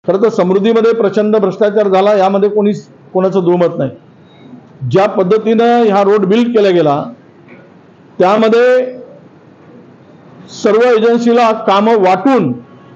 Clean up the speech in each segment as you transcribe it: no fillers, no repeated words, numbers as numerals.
खरं तर समृद्धीमध्ये प्रचंड भ्रष्टाचार झाला, यामध्ये कोणाचं दुमत नाही। ज्या पद्धतीनं हा रोड बिल्ड केला गेला त्यामध्ये सर्व एजन्सीला कामं वाटून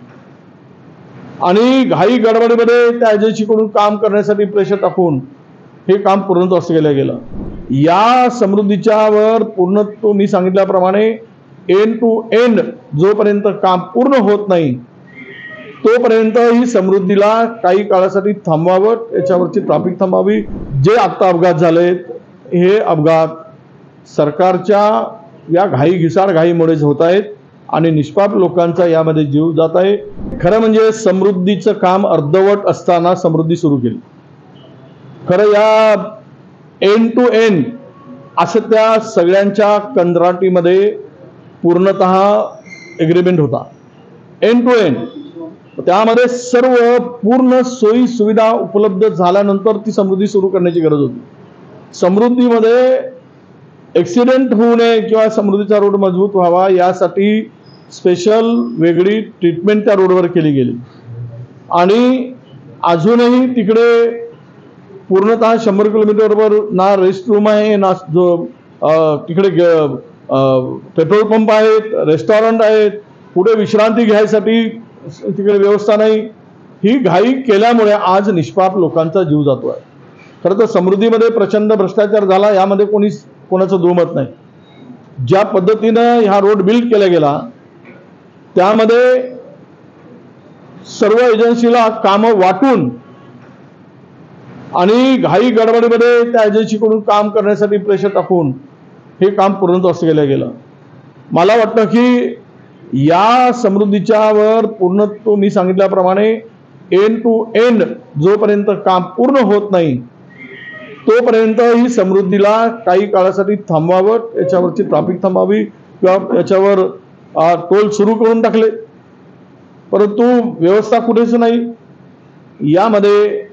आणि घाई गडबडीमध्ये त्या एजन्सीकडून काम करण्यासाठी प्रेशर टाकून हे काम पूर्णत्वास केलं गेलं। या समृद्धीच्यावर पूर्णत्व मी सांगितल्याप्रमाणे एंड टू एंड जोपर्यंत काम पूर्ण होत नाही तोपर्यंत ही समृद्धीला काही काळासाठी थांबवावं, याच्यावरची ट्रॅफिक थांबावी। जे आता अपघात झालेत हे अपघात सरकारच्या या घाईमुळेच होत आहेत आणि निष्पाप लोकांचा यामध्ये जीव जात आहे। खरं म्हणजे समृद्धीचं काम अर्धवट असताना समृद्धी सुरू केली। खरं या एंड टू एंड असं त्या सगळ्यांच्या कंत्राटीमध्ये पूर्णतः एग्रीमेंट होता, एंड टू एंड। त्यामध्ये सर्व पूर्ण सोयी सुविधा उपलब्ध झाल्यानंतर ती समृद्धी सुरू करण्याची गरज होती। समृद्धीमध्ये ॲक्सिडेंट होऊ नये किंवा समृद्धीचा रोड मजबूत व्हावा यासाठी स्पेशल वेगळी ट्रीटमेंट त्या रोडवर केली गेली आणि अजूनही तिकडे पूर्णतः 100 किलोमीटरवर ना रेस्ट रूम आहे, ना जो तिकडे पेट्रोल पंप आहेत, रेस्टॉरंट आहेत, पुढे विश्रांती घ्यायसाठी तिकडे व्यवस्था नाही। ही घाई केल्यामुळे आज निष्पाप लोकांचा जीव जातो आहे। खरं तर समृद्धीमध्ये प्रचंड भ्रष्टाचार झाला, यामध्ये कोणाचं दुमत नाही। ज्या पद्धतीनं हा रोड बिल्ड केला गेला त्यामध्ये सर्व एजन्सीला कामं वाटून आणि घाई गडबडीमध्ये त्या एजन्सीकडून काम करण्यासाठी प्रेशर टाकून हे काम पूर्णत्वास केलं गेलं। मला वाटतं की या समृद्धीच्यावर पूर्णत्व मी सांगितल्याप्रमाणे एंड टू एंड जोपर्यंत काम पूर्ण होत नाही तोपर्यंत ही समृद्धीला काही काळासाठी थांबवावं, याच्यावरची ट्रॅफिक थांबावी किंवा याच्यावर टोल सुरू करून टाकले, परंतु व्यवस्था कुठेच नाही। यामध्ये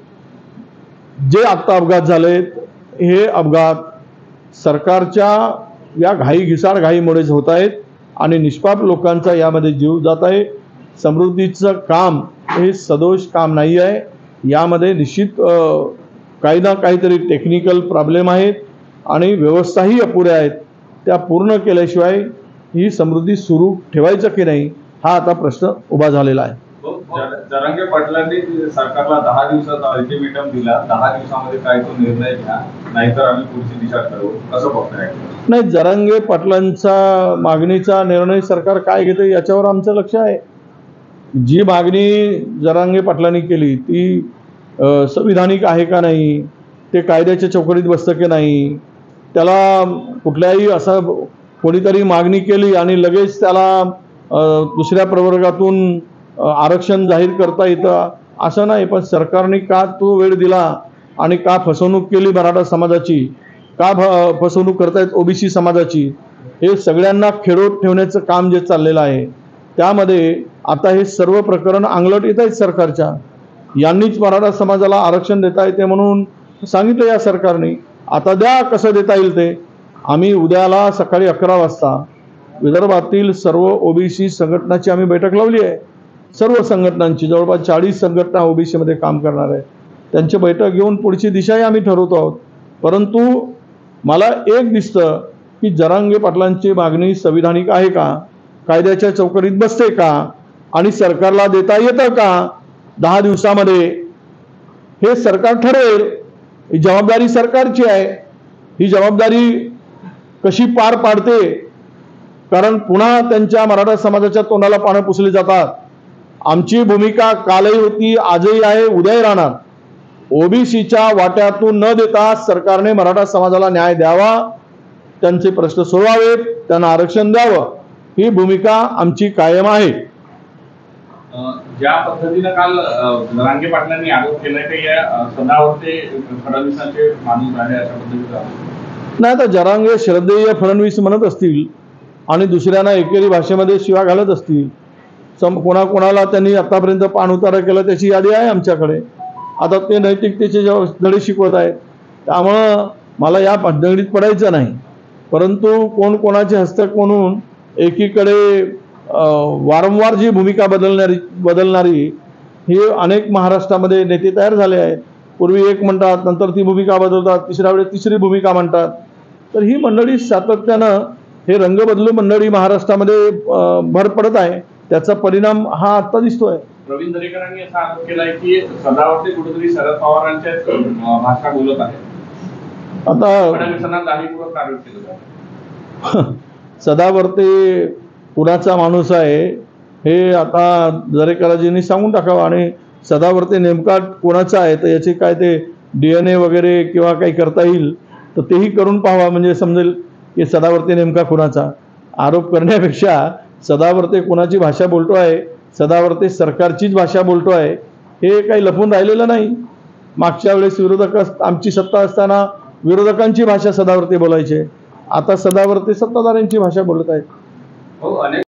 जे आता अपघात झालेत हे अपघात सरकारच्या या घाईमुळेच होत आहेत आणि निष्पाप लोकांचा यामध्ये जीव जात आहे। समृद्धीचं काम हे सदोष काम नाही आहे, यामध्ये निश्चित काही ना काहीतरी टेक्निकल प्रॉब्लेम आहेत आणि व्यवस्थाही अपुऱ्या आहेत। त्या पूर्ण केल्याशिवाय ही समृद्धी सुरू ठेवायचं की नाही हा आता प्रश्न उभा झालेला आहे। जरांगे पाटलांनी सरकारला 10 दिवसाचा अल्टिमेटम दिला, 10 दिवसामध्ये काय तो निर्णय घ्या, नाहीतर आम्ही पुढची दिशा ठरवू, कसं बघताय? नाही, जरांगे पाटलांचा मागणीचा निर्णय सरकार काय घेते याच्यावर आमचं लक्ष आहे। जी मागणी जरांगे पाटलांनी केली ती संविधानिक आहे का नाही, ते कायद्याच्या चौकटीत बसतं की नाही, त्याला कुठल्याही असं कोणीतरी मागणी केली आणि लगेच त्याला दुसऱ्या प्रवर्गातून आरक्षण जाहीर करता येतं असं नाही। पण सरकारने का तो वेळ दिला आणि का फसवणूक केली मराठा समाजाची, का फसवणूक करतायत ओबीसी समाजाची, हे सगळ्यांना खेळवत ठेवण्याचं काम जे चाललेलं आहे त्यामध्ये आता हे सर्व प्रकरण अंगलट येत आहेत सरकारच्या। यांनीच मराठा समाजाला आरक्षण देता येते म्हणून सांगितलं या सरकारने, आता द्या कसं देता येईल ते। आम्ही उद्याला सकाळी 11 वाजता विदर्भातील सर्व ओबीसी संघटनाची आम्ही बैठक लावली आहे। सर्व संघटनांची जवळपास 40 संघटना ओबीसीमध्ये काम करणार आहेत, त्यांची बैठक घेऊन पुढची दिशाही आम्ही ठरवतो आहोत। परंतु मला एक दिसतं की जरांगे पाटलांची मागणी संविधानिक आहे का, कायद्याच्या चौकटीत बसते का आणि सरकारला देता येतं का 10 दिवसामध्ये, हे सरकार ठरवेल। ही जबाबदारी सरकारची आहे, ही जबाबदारी कशी पार पाडते, कारण पुन्हा त्यांच्या मराठा समाजाच्या तोंडाला पानं पुसली जातात। आमची भूमिका कालही होती, आजही आहे, उद्याही राहणार। ओबीसीच्या वाट्यातून न देता सरकारने मराठा समाजाला न्याय द्यावा, त्यांचे प्रश्न सोडवावेत, त्यांना आरक्षण द्यावं, ही भूमिका आमची कायम आहे। ज्या पद्धतीने काल जरांगे पाटलांनी आरोप केलाय की या सदावर्ते फडणवीसांचे माणूस आहे अशा पद्धतीचा नाही, तर जरांगे श्रद्धेय फडणवीस म्हणत असतील आणि दुसऱ्यांना एकेरी भाषेमध्ये शिवा घालत असतील, कोणाकोणाला त्यांनी आतापर्यंत पाणउतारा केला त्याची यादी आहे आमच्याकडे। आता ते नैतिकतेचे धडे शिकवत आहेत, त्यामुळं मला या भानगडीत पडायचं नाही। परंतु कोण कोणाचे हस्तक म्हणून एकीकडे वारंवार जी भूमिका बदलणारी हे अनेक महाराष्ट्रामध्ये नेते तयार झाले आहेत. पूर्वी एक म्हणतात, नंतर ती भूमिका बदलतात, तिसऱ्या वेळेस तिसरी भूमिका म्हणतात. तर ही मंडळी सातत्यानं हे रंग बदलू मंडळी महाराष्ट्रामध्ये भर पडत आहे. त्याचा परिणाम हा आता दिसतोय. प्रवीण दरेकरांनी असा आरोप केलाय की सदावर्ते कुठेतरी शरद पवारांच्या भाषा बोलत आहे. आता फडणवीसांना जाणीवपूर्वक आरोप केला सदावर्ते कुणाचा माणूस आहे हे आता दरेकराजींनी सांगून टाकावं, आणि सदावर्ते नेमका कोणाचा आहे तर याचे काय ते DNA वगैरे किंवा काही करता येईल तर तेही करून पाहावा, म्हणजे समजेल की सदावर्ते नेमका कुणाचा. आरोप करण्यापेक्षा सदावर्ते कोणाची भाषा बोलतो आहे, सदावर्ते सरकारचीच भाषा बोलतो आहे, हे काही लपून राहिलेलं नाही. मागच्या वेळेस आमची सत्ता असताना विरोधकांची भाषा सदावर्ते बोलायचे, आता सदावर्ते सत्ताधाऱ्यांची भाषा बोलत आहेत. हो, अनेक